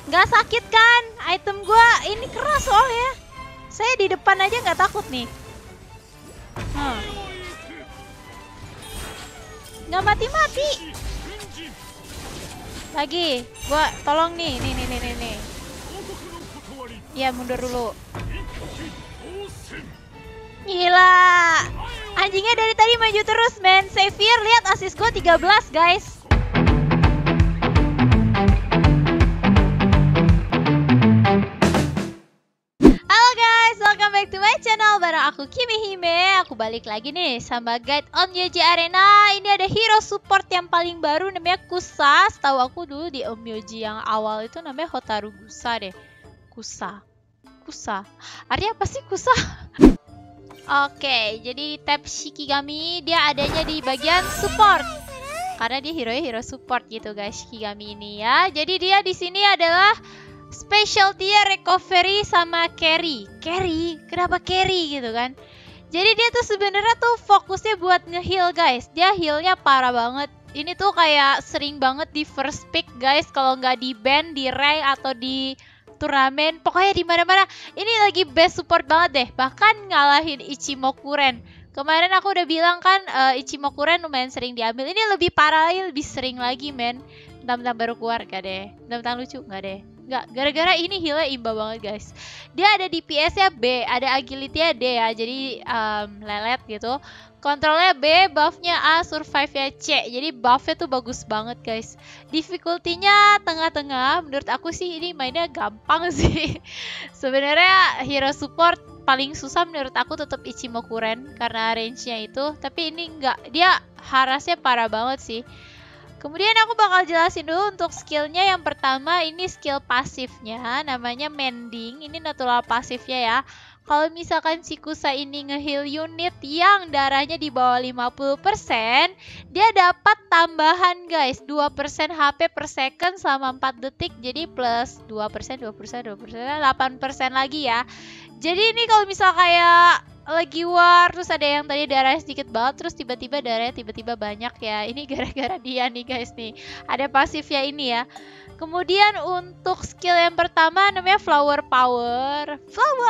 Nggak sakit kan? Item gua ini keras soalnya. Saya di depan aja nggak takut nih. Nggak mati-mati. Lagi, gua tolong nih. Nih. Ya, mundur dulu. Gila. Anjingnya dari tadi maju terus, men. Xavier, lihat assist gua 13, guys. Welcome back to my channel, bareng aku Kimi Hime. Aku balik lagi nih sama guide Onmyoji Arena. Ini ada hero support yang paling baru namanya Kusa. Setahu aku dulu di Onmyoji yang awal itu namanya Hotaru Gusa deh. Kusa. Artinya apa sih Kusa? Oke, jadi tab Shikigami dia adanya di bagian support. Karena dia hero support gitu guys, Shikigami ini ya. Jadi dia di sini adalah specialty-nya recovery sama carry. Kenapa carry gitu kan? Jadi dia tuh sebenarnya tuh fokusnya buat nge-heal guys. Dia healnya parah banget. Ini tuh kayak sering banget di first pick guys. Kalau nggak di band, di rank atau di turnamen, pokoknya di mana-mana. Ini lagi best support banget deh. Bahkan ngalahin Ichimokuren. Kemarin aku udah bilang kan Ichimokuren lumayan sering diambil. Ini lebih parah lagi, lebih sering lagi men. Bentar baru keluar gak deh? Bentar lucu gak deh? Enggak, gara-gara ini healnya imba banget guys. Dia ada DPS-nya B, ada agility-nya D ya, jadi lelet gitu. Kontrolnya B, buff-nya A, survive-nya C. Jadi buff-nya tuh bagus banget guys. Difficulty-nya tengah-tengah. Menurut aku sih ini mainnya gampang sih. Sebenarnya hero support paling susah menurut aku tetap Ichimokuren karena range-nya itu. Tapi ini enggak, dia harassnya parah banget sih. Kemudian aku bakal jelasin dulu untuk skillnya. Yang pertama ini skill pasifnya, namanya Mending. Ini natural pasifnya ya. Kalau misalkan si Kusa ini nge-heal unit yang darahnya di bawah 50%, dia dapat tambahan guys, 2% HP per second selama 4 detik. Jadi plus 2%, 8% lagi ya. Jadi ini kalau misal kayak lagi war, terus ada yang tadi darahnya sedikit banget, terus tiba-tiba darahnya tiba-tiba banyak ya. Ini gara-gara dia nih guys nih. Ada pasifnya ini ya. Kemudian untuk skill yang pertama namanya Flower Power.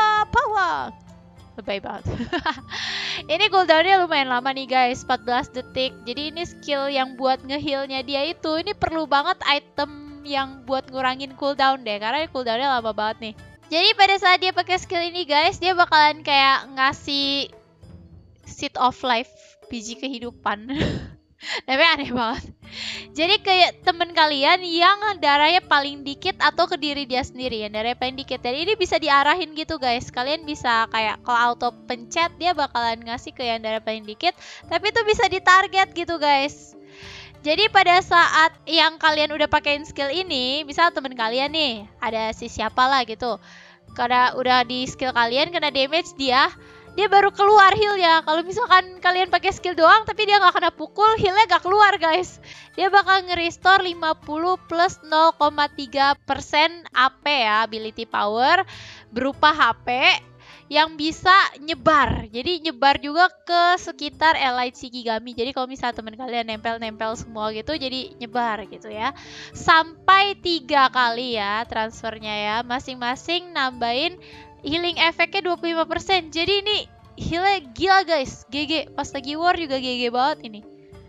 Lebay banget. Ini cooldownnya lumayan lama nih guys, 14 detik. Jadi ini skill yang buat nge-healnya dia itu, ini perlu banget item yang buat ngurangin cooldown deh, karena cooldownnya lama banget nih. Jadi pada saat dia pakai skill ini guys, dia bakalan kayak ngasih seed of life, biji kehidupan. Tapi aneh banget. Jadi kayak temen kalian yang darahnya paling dikit atau ke diri dia sendiri yang darahnya paling dikit. Jadi ini bisa diarahin gitu guys. Kalian bisa kayak kalau auto pencet dia bakalan ngasih ke yang darah paling dikit. Tapi itu bisa ditarget gitu guys. Jadi pada saat yang kalian udah pakein skill ini, misal temen kalian nih, ada si siapa lah gitu. Karena udah di skill kalian kena damage dia baru keluar healnya. Kalau misalkan kalian pakai skill doang tapi dia nggak kena pukul, healnya nggak keluar guys. Dia bakal nge-restore 50 plus 0,3% AP ya, ability power berupa HP yang bisa nyebar. Jadi nyebar juga ke sekitar allied Shikigami. Jadi kalau misalnya teman kalian nempel-nempel semua gitu, jadi nyebar gitu ya. Sampai 3 kali ya transfernya ya. Masing-masing nambahin healing efeknya 25%. Jadi ini healnya gila guys. GG. Pas lagi war juga GG banget ini.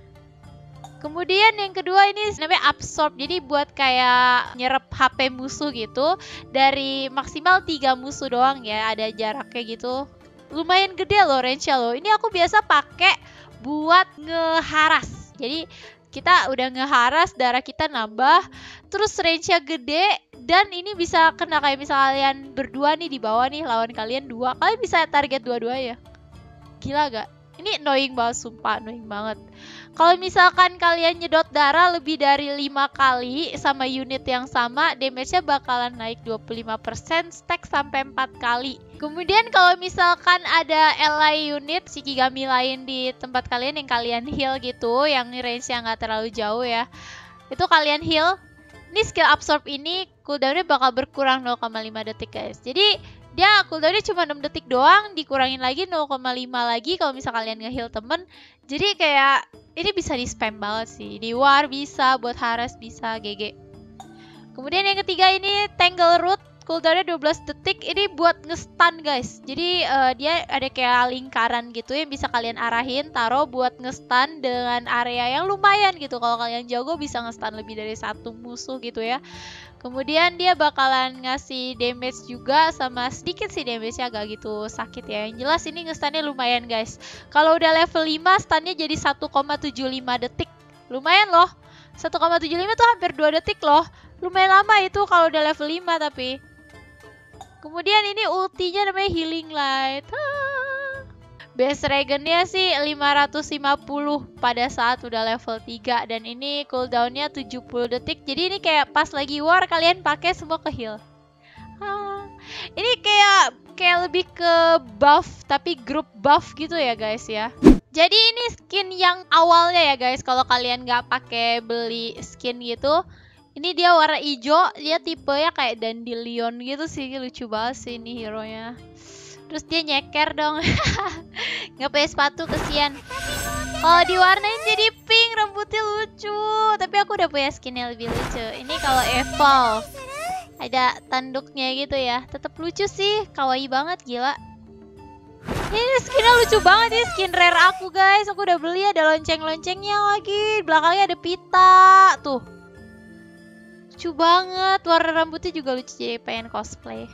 Kemudian yang kedua ini namanya absorb. Jadi buat kayak nyerap HP musuh gitu. Dari maksimal 3 musuh doang ya. Ada jaraknya gitu. Lumayan gede loh range-nya loh. Ini aku biasa pakai buat ngeharas. Jadi kita udah ngeharas, darah kita nambah. Terus range-nya gede. Dan ini bisa kena kayak misal kalian berdua nih di bawah nih. Lawan kalian 2. Kalian bisa target dua-duanya. Gila gak? Ini annoying banget, sumpah annoying banget. Kalau misalkan kalian nyedot darah lebih dari 5 kali sama unit yang sama, damage-nya bakalan naik 25%, stack sampai 4 kali. Kemudian kalau misalkan ada ally unit Shikigami lain di tempat kalian yang kalian heal gitu, yang range-nya nggak terlalu jauh ya, itu kalian heal. Ini skill absorb ini cooldown-nya bakal berkurang 0,5 detik guys. Jadi dia cooldown-nya cuma 6 detik doang, dikurangin lagi 0,5 lagi kalau misal kalian nge-heal temen. Jadi kayak ini bisa di spam banget sih. Di war bisa, buat harass bisa, GG. Kemudian yang ketiga ini Tangleroot, cooldownnya 12 detik. Ini buat nge-stun guys. Jadi dia ada kayak lingkaran gitu yang bisa kalian arahin, taruh buat nge-stun dengan area yang lumayan gitu. Kalau kalian jago bisa nge-stun lebih dari satu musuh gitu ya. Kemudian dia bakalan ngasih damage juga, sama sedikit sih damage-nya, agak gitu sakit ya. Yang jelas ini nge-stunnya lumayan guys. Kalau udah level 5 stunnya jadi 1,75 detik. Lumayan loh. 1,75 tuh hampir 2 detik loh. Lumayan lama itu kalau udah level 5 tapi. Kemudian ini ultinya namanya Healing Light. Base Regen-nya sih 550 pada saat udah level 3. Dan ini cooldown-nya 70 detik. Jadi ini kayak pas lagi war kalian pakai semua ke heal. Ini kayak lebih ke buff, tapi grup buff gitu ya guys ya. Jadi ini skin yang awalnya ya guys. Kalau kalian nggak pakai beli skin gitu, ini dia warna hijau, dia tipenya kayak Dandelion gitu sih, lucu banget sih ini hero-nya. Terus dia nyeker dong, nggak pakai sepatu, kesian. Kalau diwarnain jadi pink, rambutnya lucu. Tapi aku udah punya skin yang lebih lucu. Ini kalau evolve, ada tanduknya gitu ya, tetap lucu sih, kawaii banget, gila. Ini skinnya lucu banget, ini skin rare aku guys. Aku udah beli, ada lonceng-loncengnya lagi. Belakangnya ada pita, tuh. Lucu banget, warna rambutnya juga lucu, jadi pengen cosplay.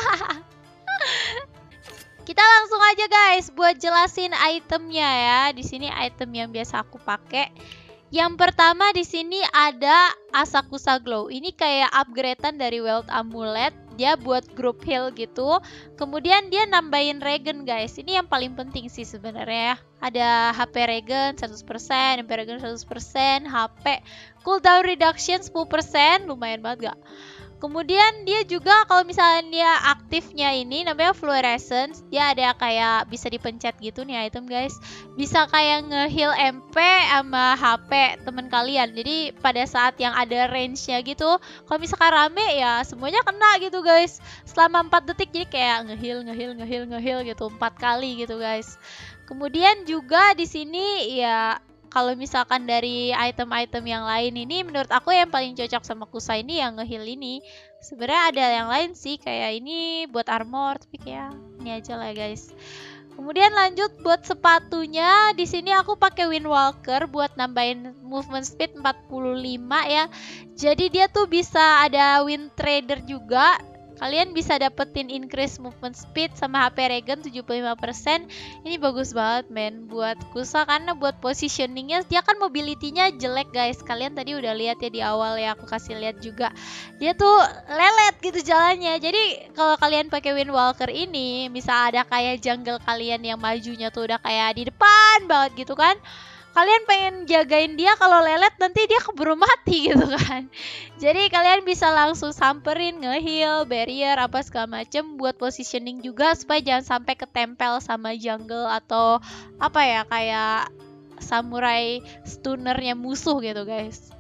Kita langsung aja guys buat jelasin itemnya ya. Di sini item yang biasa aku pakai. Yang pertama di sini ada Asakusa Glow. Ini kayak upgradean dari Wealth Amulet. Dia buat group heal gitu. Kemudian dia nambahin regen guys. Ini yang paling penting sih sebenarnya ya. Ada HP regen 100%, MP regen 100%, HP cooldown reduction 10%, lumayan banget gak? Kemudian dia juga kalau misalnya dia aktifnya ini namanya fluorescence, dia ada kayak bisa dipencet gitu nih item guys. Bisa kayak nge-heal MP sama HP temen kalian. Jadi pada saat yang ada range-nya gitu, kalau misalkan rame ya semuanya kena gitu guys. Selama 4 detik jadi kayak nge-heal gitu 4 kali gitu guys. Kemudian juga di sini ya kalau misalkan dari item-item yang lain ini, menurut aku yang paling cocok sama Kusa ini yang nge-heal ini. Sebenarnya ada yang lain sih, kayak ini buat armor, tapi kayak ini aja lah guys. Kemudian lanjut buat sepatunya, di sini aku pakai Windwalker buat nambahin movement speed 45 ya. Jadi dia tuh bisa ada Wind Trader juga. Kalian bisa dapetin increase movement speed sama HP regen 75%. Ini bagus banget men buat Kusa, karena buat positioningnya dia kan mobility-nya jelek guys. Kalian tadi udah lihat ya di awal ya, aku kasih lihat juga. Dia tuh lelet gitu jalannya. Jadi kalau kalian pakai Windwalker ini, bisa ada kayak jungle kalian yang majunya tuh udah kayak di depan banget gitu kan. Kalian pengen jagain dia, kalau lelet nanti dia keburu mati gitu kan. Jadi kalian bisa langsung samperin, nge-heal, barrier, apa segala macem buat positioning juga supaya jangan sampai ketempel sama jungle atau apa ya, kayak samurai stunnernya musuh gitu guys.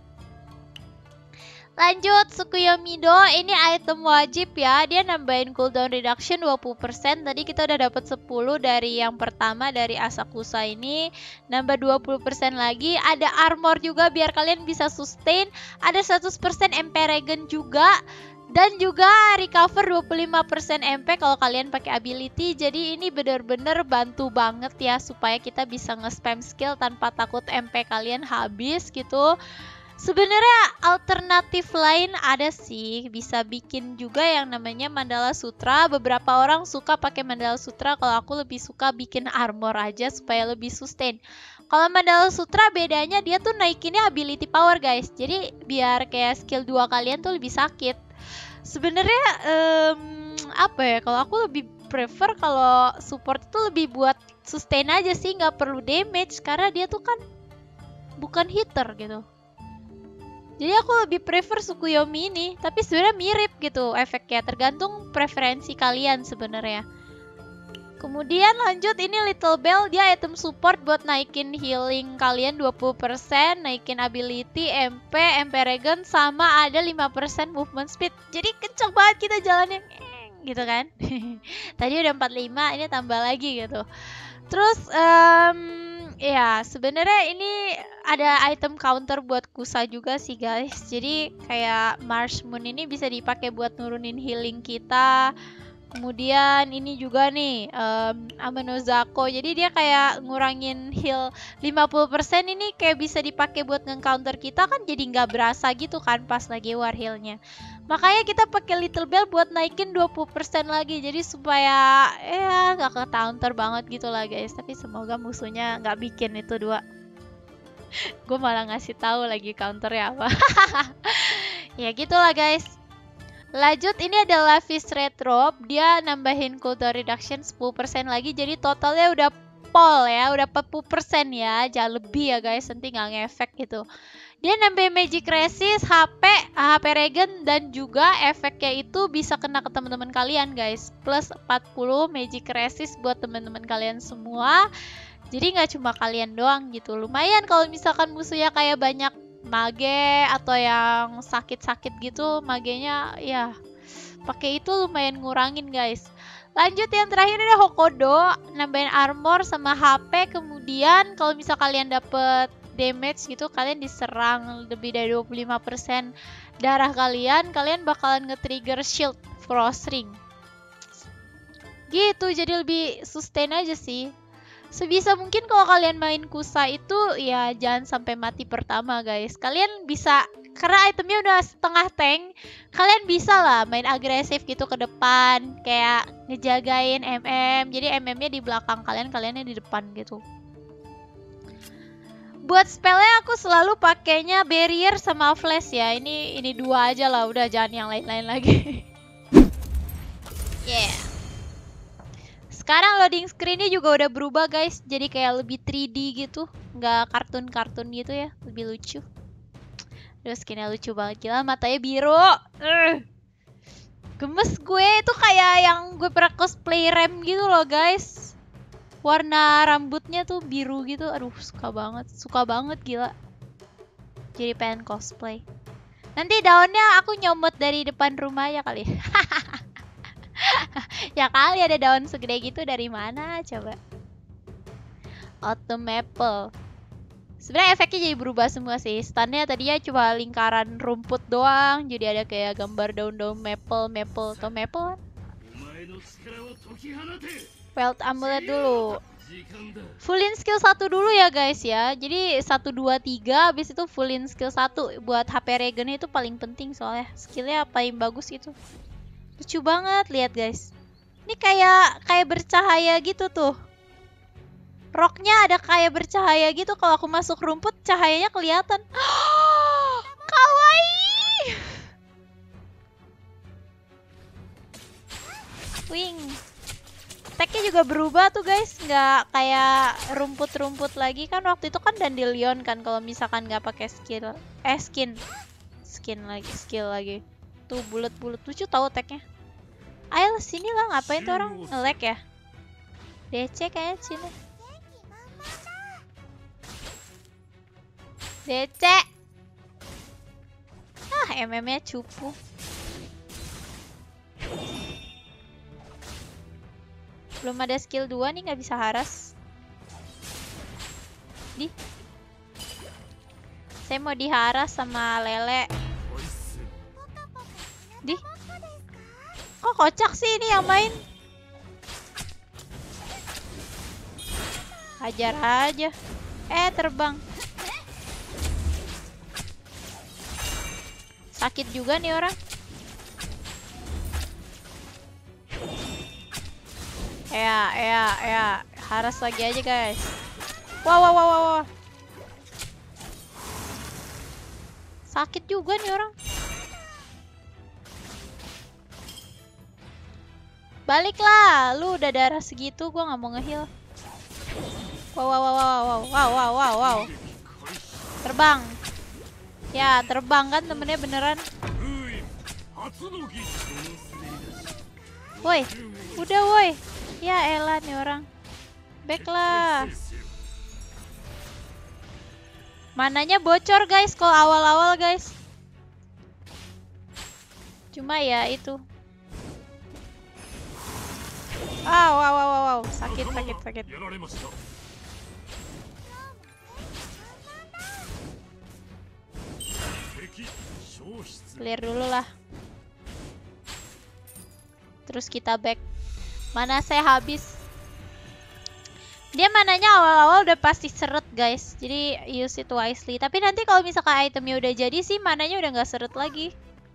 Lanjut, Tsukuyomido, ini item wajib ya. Dia nambahin cooldown reduction 20%. Tadi kita udah dapat 10 dari yang pertama dari Asakusa ini. Nambah 20% lagi. Ada armor juga biar kalian bisa sustain. Ada 100% MP regen juga. Dan juga recover 25% MP kalau kalian pakai ability. Jadi ini bener-bener bantu banget ya supaya kita bisa nge-spam skill tanpa takut MP kalian habis gitu. Sebenarnya alternatif lain ada sih, bisa bikin juga yang namanya Mandala Sutra. Beberapa orang suka pakai Mandala Sutra, kalau aku lebih suka bikin armor aja supaya lebih sustain. Kalau Mandala Sutra bedanya dia tuh naikinnya ability power guys. Jadi biar kayak skill 2 kalian tuh lebih sakit. Sebenarnya apa ya, kalau aku lebih prefer kalau support itu lebih buat sustain aja sih, nggak perlu damage karena dia tuh kan bukan hitter gitu. Jadi aku lebih prefer Tsukuyomi ini, tapi sebenarnya mirip gitu efeknya, tergantung preferensi kalian sebenarnya. Kemudian lanjut, ini Little Bell, dia item support buat naikin healing kalian 20%, naikin ability, MP regen, sama ada 5% movement speed. Jadi kenceng banget kita jalannya gitu kan. Tadi udah 45, ini tambah lagi gitu. Terus Ya, sebenarnya ini ada item counter buat Kusa juga sih guys. Jadi kayak Marsh Moon ini bisa dipakai buat nurunin healing kita. Kemudian ini juga nih Amenozako. Jadi dia kayak ngurangin heal 50%, ini kayak bisa dipakai buat nge-counter kita kan, jadi nggak berasa gitu kan pas lagi war healnya. Makanya kita pakai Little Bell buat naikin 20% lagi. Jadi supaya ya nggak ke counter banget gitu lah guys. Tapi semoga musuhnya nggak bikin itu dua. Gue malah ngasih tahu lagi counternya apa. Ya gitulah guys. Lanjut, ini adalah Fish Red Robe. Dia nambahin cooldown reduction 10% lagi. Jadi totalnya udah pol ya, udah 40% ya. Jangan lebih ya guys, nanti nggak ngefek gitu. Dia nambah magic resist, HP regen, dan juga efeknya itu bisa kena ke teman-teman kalian guys. Plus 40 magic resist buat teman-teman kalian semua. Jadi nggak cuma kalian doang gitu. Lumayan kalau misalkan musuhnya kayak banyak mage atau yang sakit-sakit gitu, magenya ya pakai itu lumayan ngurangin guys. Lanjut, yang terakhir ada Hokodo, nambahin armor sama HP. Kemudian kalau misal kalian dapet damage gitu, kalian diserang lebih dari 25% darah kalian bakalan nge-trigger shield frost ring gitu. Jadi lebih sustain aja sih. Sebisa mungkin kalau kalian main Kusa itu ya jangan sampai mati pertama guys. Kalian bisa, karena itemnya udah setengah tank, kalian bisa lah main agresif gitu ke depan, kayak ngejagain Jadi MM-nya di belakang kalian, kaliannya di depan gitu. Buat spellnya aku selalu pakainya barrier sama flash ya. Ini dua aja lah, udah jangan yang lain-lain lagi. Yeah. Sekarang loading screen-nya juga udah berubah guys, jadi kayak lebih 3D gitu, nggak kartun-kartun gitu ya, lebih lucu. Terus skinnya lucu banget, gila, matanya biru. Gemes gue, itu kayak yang gue pernah cosplay Rem gitu loh guys. Warna rambutnya tuh biru gitu, aduh suka banget gila. Jadi pengen cosplay. Nanti daunnya aku nyomot dari depan rumah ya kali. Ya kali, ada daun segede gitu dari mana coba. Autumn Maple. Sebenarnya efeknya jadi berubah semua sih. Stunnya tadinya cuma lingkaran rumput doang, jadi ada kayak gambar daun-daun maple atau maple kan. Wild Amulet dulu. Fullin skill 1 dulu ya guys ya. Jadi 1, 2, 3, habis itu fullin skill 1. Buat HP regen itu paling penting soalnya skillnya paling bagus itu. Lucu banget, lihat guys. Ini kayak bercahaya gitu tuh. Roknya ada kayak bercahaya gitu. Kalau aku masuk rumput, cahayanya kelihatan. Kawaii. Wing. Tagnya juga berubah tuh guys, nggak kayak rumput-rumput lagi kan. Waktu itu kan Dandelion kan kalau misalkan nggak pakai skill. Skill lagi. Tuh bulat-bulat, lucu tahu tagnya. Ayo sini lah, ngapain tuh orang nge-lag ya? DC kayaknya sini. DC. MM-nya cupu. Belum ada skill 2 nih, nggak bisa haras. Saya mau diharas sama Lele. Kok kocak sih ini yang main? Hajar aja. Terbang. Sakit juga nih orang. Ya. Haras lagi aja guys. Wow. Sakit juga nih orang. Baliklah, lu udah darah segitu, gua nggak mau nge-heal. Wow. Terbang. Ya, terbang kan temennya beneran. Woi, udah woi. Ya elah nih orang. Backlah. Mananya bocor guys kalau awal-awal guys. Cuma ya itu. Wow. Sakit. Clear dulu lah. Terus kita back. Mana saya habis. Dia mananya awal-awal udah pasti seret guys. Jadi use it wisely. Tapi nanti kalau misalkan itemnya udah jadi sih, mananya udah nggak seret lagi.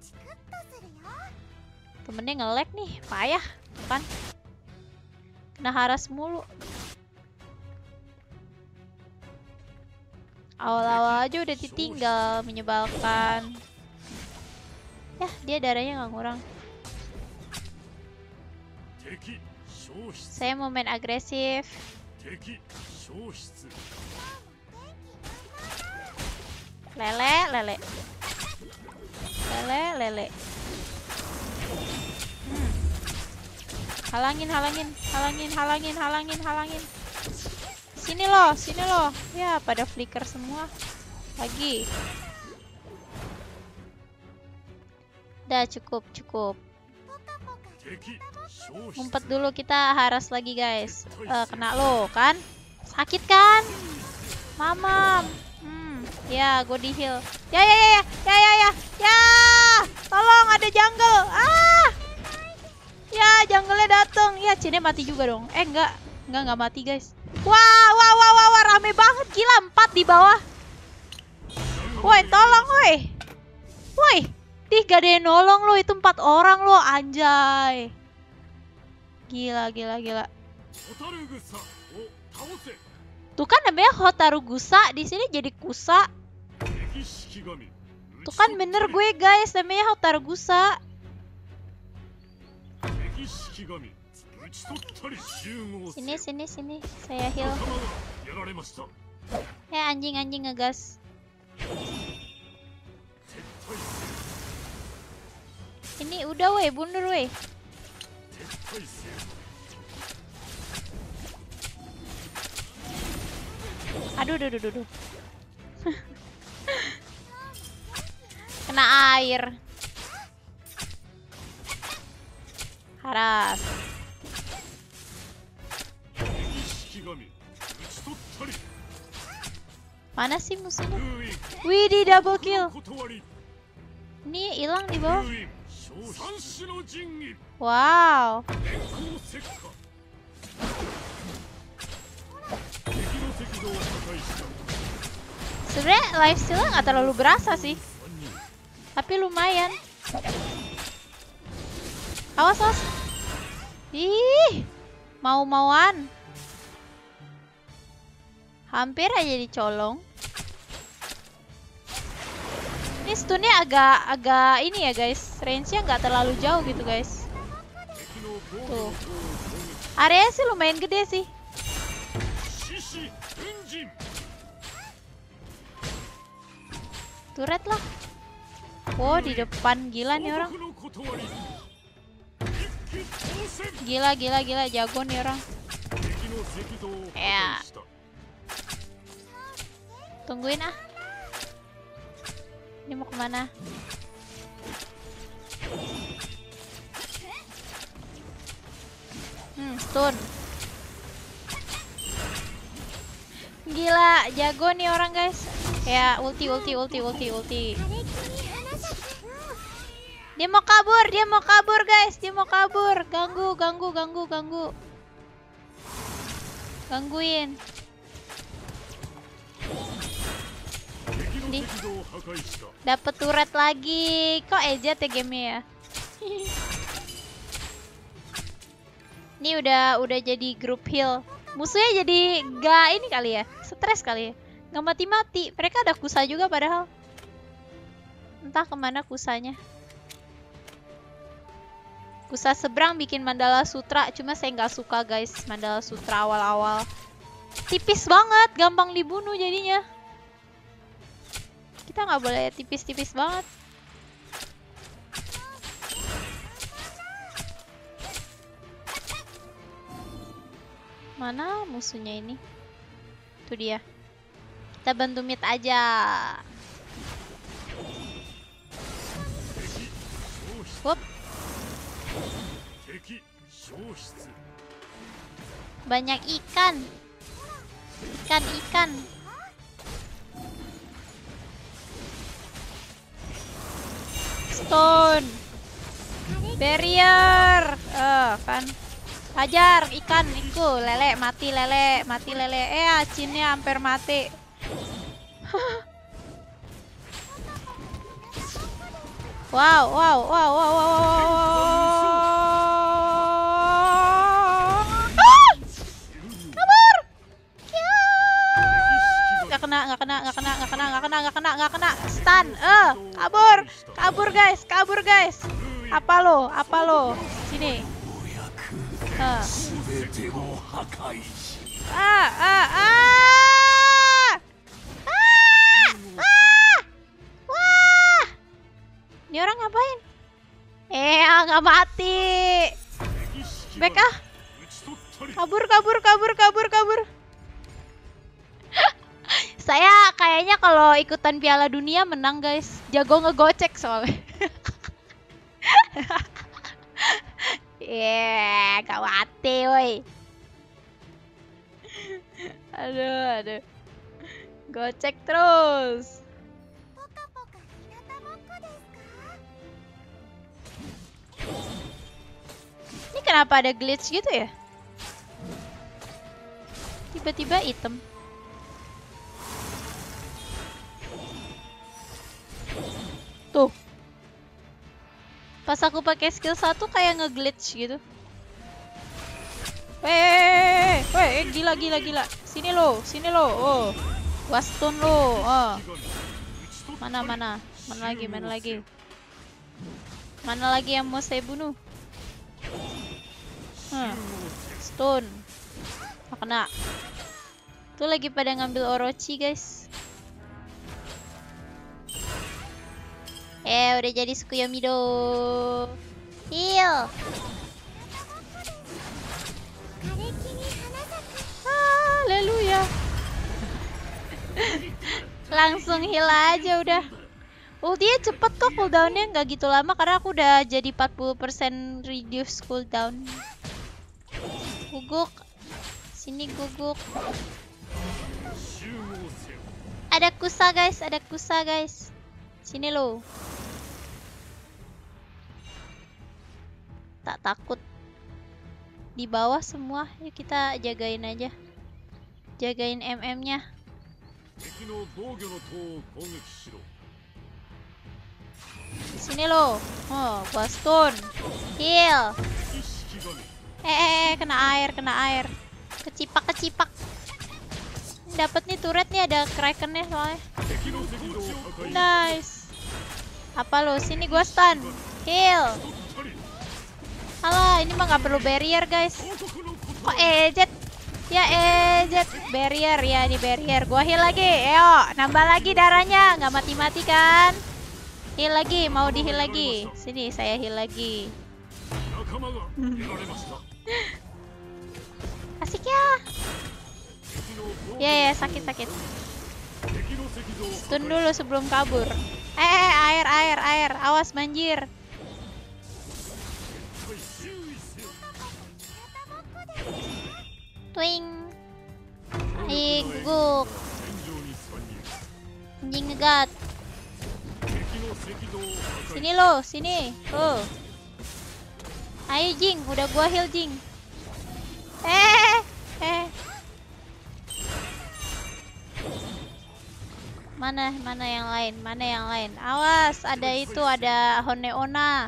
Temennya nge-lag nih, payah kan? Kena haras mulu. Awal-awal aja udah ditinggal, menyebalkan. Ya, dia darahnya nggak ngurang. Saya mau main agresif. Lele, lele. Lele, lele. Halangin, halangin, halangin, halangin, halangin, halangin. Sini loh, sini loh. Ya, pada flicker semua. Lagi. Udah cukup, cukup. Ngumpet dulu, kita haras lagi guys. Kena lo kan? Sakit kan? Mamam. Ya, gue di heal. Ya, ya, ya, ya, ya, ya, ya. Tolong, ada jungle. Ah. Ya, jungle-nya dateng. Ya, Cine mati juga dong. Enggak mati guys. Wah, wah, wah, wah, wah, rame banget, gila, 4 di bawah. Woi, tolong, woi. Woi, gak ada yang nolong lo, itu 4 orang lo, anjay. Gila, gila, gila. Tuh kan namanya Hotarugusa, di sini jadi Kusa. Tuh kan bener gue guys, namanya Hotarugusa. Sini, sini, sini, saya heal. Ya, anjing-anjing ngegas. Ini udah weh, mundur weh. Aduh, duh, duh, duh, duh. Kena air. Haras. Mana sih musuhnya? Wih, di double kill. Ini hilang di bawah. Wow. Sebenarnya lifesteal nggak terlalu berasa sih, tapi lumayan. Awas, awas. Ih, mau-mauan. Hampir aja dicolong. Ini stunnya agak ini ya guys, range-nya nggak terlalu jauh gitu guys. Tuh, area sih lumayan gede sih. Turret lah. Wow, di depan, gila nih orang. Gila, gila, gila, jago nih orang. Ya. Tungguin ah. Ini mau kemana? Stun. Gila, jago nih orang guys. Ya, ulti. Dia mau kabur guys, dia mau kabur. Gangguin. Dapat turret lagi. Kok ejat ya gamenya ya? Ini udah jadi grup heal. Musuhnya jadi gak ini kali ya, stres kali ya. Gak mati-mati. Mereka ada Kusa juga padahal. Entah kemana Kusanya. Kusa seberang bikin Mandala Sutra. Cuma saya nggak suka guys Mandala Sutra awal-awal. Tipis banget, gampang dibunuh jadinya. Kita nggak boleh tipis-tipis banget. Mana musuhnya ini? Tuh dia. Kita bantu mid aja. Wup. Banyak ikan. Ikan. Stone. Barrier. Kan. Hajar ikan itu, lele mati lele. Cinnya hampir mati. Wow. Kabur. Nggak kena. Stun. Kabur guys. Apa lo? Sini. Wah. Ini orang ngapain? Nggak mati. Back ah. Kabur. Saya kayaknya kalau ikutan Piala Dunia menang guys. Jago ngegocek soalnya. Gak mati woi. Aduh. Gocek terus. Ini kenapa ada glitch gitu ya? Tiba-tiba item. Tuh. Pas aku pakai skill 1 kayak nge-glitch gitu. Gila. Sini lo. Oh. Waston lo. Oh. Mana lagi. Mana lagi yang mau saya bunuh? Stone. Nggak kena. Tuh lagi pada ngambil Orochi guys. Udah jadi Tsukuyomi do. Heal. Haleluya. Langsung heal aja udah. Ultinya cepet kok cooldownnya, nggak gitu lama karena aku udah jadi 40% reduce cooldown. Guguk. Sini guguk. Ada kusa guys. Sini lo. Tak takut. Di bawah semua. Yuk kita jagain aja. Jagain MM-nya. Sini lo. Oh, Baston. Heal. Kena air. Kecipak. Dapat nih turret nih, ada krakennya soalnya. Nice. Apa lo? Sini gua stun. Heal. Alah, ini mah nggak perlu barrier guys. Kok ejet? Ya ejet. Barrier ya, di barrier. Gua heal lagi. Nambah lagi darahnya. Nggak mati-mati kan? Heal lagi, mau di heal lagi. Sini saya heal lagi. Asik ya. Ya, sakit. Stun dulu sebelum kabur. Air. Awas banjir. Twing. Guguk. Anjing ngegat. Sini lo, sini. Ayo Jing, udah gua heal Jing. Mana yang lain? Awas, ada Honeona.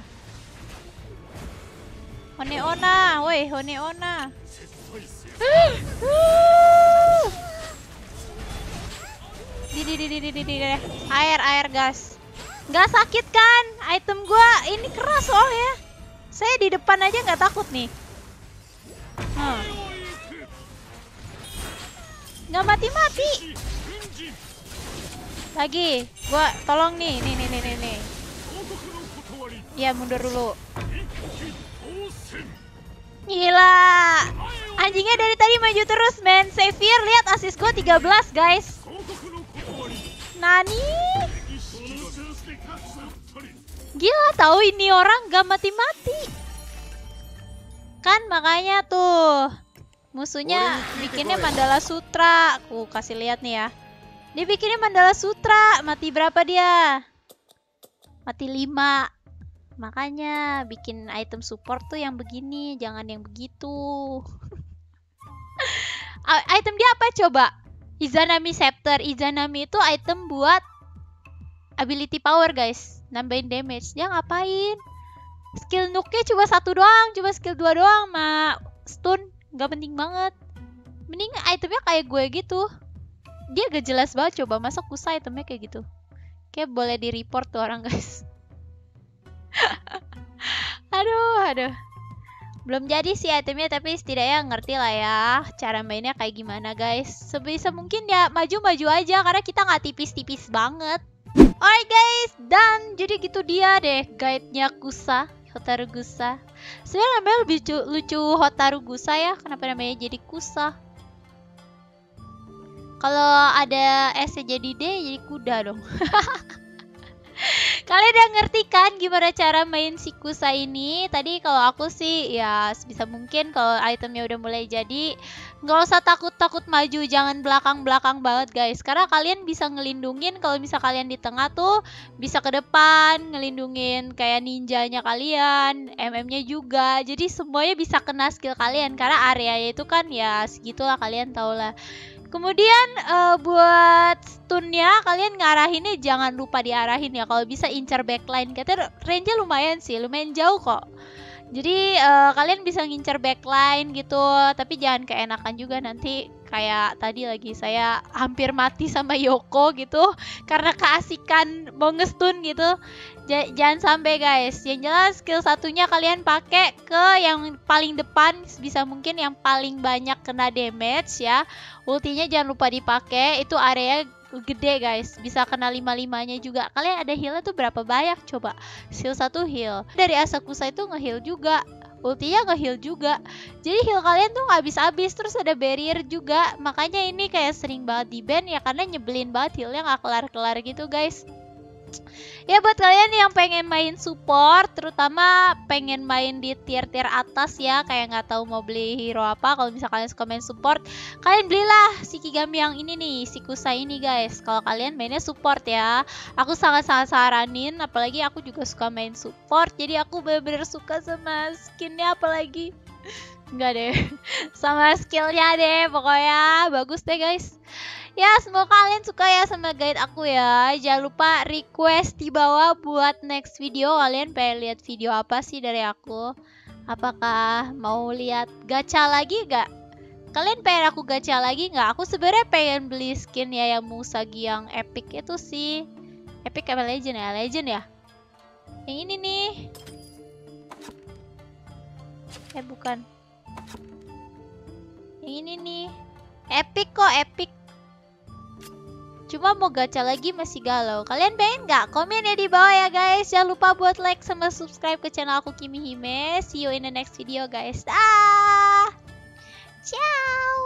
Woi, Honeona. Air gas. Nggak sakit kan? Item gua ini keras soalnya. Saya di depan aja nggak takut nih. Nggak mati-mati. Lagi, gua tolong nih. Ya mundur dulu. Gila. Anjingnya dari tadi maju terus, men. Xavier, lihat assist gua 13, guys. Nani? Gila, tahu ini orang gak mati-mati. Kan makanya tuh musuhnya bikinnya Mandala Sutra. Aku kasih lihat nih ya. Dia bikinnya Mandala Sutra. Mati berapa dia? Mati 5. Makanya bikin item support tuh yang begini, jangan yang begitu. Item dia apa coba? Izanami Scepter. Izanami itu item buat ability power guys, nambahin damage. Dia ngapain? Skill nuke cuma 1 doang, cuma skill 2 doang sama stun, nggak penting banget. Mending itemnya kayak gue gitu. Dia gak jelas banget, coba masa Kusa itemnya kayak gitu. Kayak boleh di report tuh orang guys. Aduh. Belum jadi sih itemnya, tapi setidaknya ngerti lah ya cara mainnya kayak gimana guys. Sebisa mungkin ya maju-maju aja karena kita nggak tipis-tipis banget. Alright guys, dan jadi gitu dia deh guide-nya Kusa, Hotaru Kusa. Sebenarnya namanya lebih lucu Hotaru Kusa ya, kenapa namanya jadi Kusa? Kalau ada S jadi D jadi kuda dong. Kalian udah ngerti kan gimana cara main si Kusa ini? Tadi kalau aku sih ya sebisa mungkin kalau itemnya udah mulai jadi nggak usah takut-takut maju, jangan belakang-belakang banget guys. Karena kalian bisa ngelindungin kalau misal kalian di tengah tuh bisa ke depan ngelindungin kayak ninjanya kalian, MM-nya juga. Jadi semuanya bisa kena skill kalian karena areanya itu kan ya segitulah, kalian tau lah. Kemudian buat stunnya kalian ngarahinnya jangan lupa diarahin ya. Kalau bisa incar backline, katanya range-nya lumayan sih, lumayan jauh kok. Jadi kalian bisa ngincar backline gitu, tapi jangan keenakan juga nanti kayak tadi lagi saya hampir mati sama Yoko gitu karena keasikan mau ngestun gitu. Jangan sampai guys. Yang jelas skill satunya kalian pakai ke yang paling depan, bisa mungkin yang paling banyak kena damage ya. Ultinya jangan lupa dipakai, itu area gede guys, bisa kena 5-5-nya juga. Kalian ada healnya tuh berapa banyak coba? Skill 1 heal. Dari Asakusa itu nge-heal juga, ultinya nge-heal juga. Jadi heal kalian tuh gak habis-habis. Terus ada barrier juga, makanya ini kayak sering banget di ban ya, karena nyebelin banget healnya gak kelar-kelar gitu guys. Ya buat kalian yang pengen main support, terutama pengen main di tier-tier atas ya, kayak nggak tahu mau beli hero apa. Kalau misalnya kalian suka main support, kalian belilah si Kigami yang ini nih, si Kusa ini guys. Kalau kalian mainnya support ya, aku sangat-sangat saranin. Apalagi aku juga suka main support, jadi aku bener-bener suka sama skinnya. Apalagi enggak deh, sama skillnya deh, pokoknya bagus deh guys. Ya, semoga kalian suka ya sama guide aku ya. Jangan lupa request di bawah buat next video. Kalian pengen lihat video apa sih dari aku? Apakah mau lihat gacha lagi gak? Kalian pengen aku gacha lagi gak? Aku sebenarnya pengen beli skin ya yang Musagi yang epic itu sih. Epic apa legend ya? Legend ya? Yang ini nih. Bukan. Yang ini nih. Epic kok, epic. Cuma mau gacha lagi masih galau. Kalian pengen nggak? Komen ya di bawah ya guys. Jangan lupa buat like sama subscribe ke channel aku Kimi Hime. See you in the next video guys. Dah. Ciao.